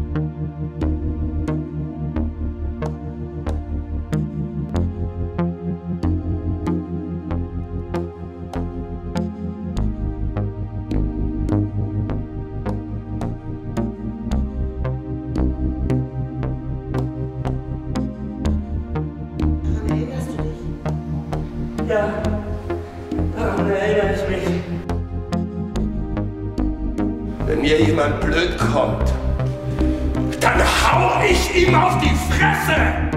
Ja, daran erinnere ich mich. Wenn mir jemand blöd kommt, dann hau ich ihm auf die Fresse!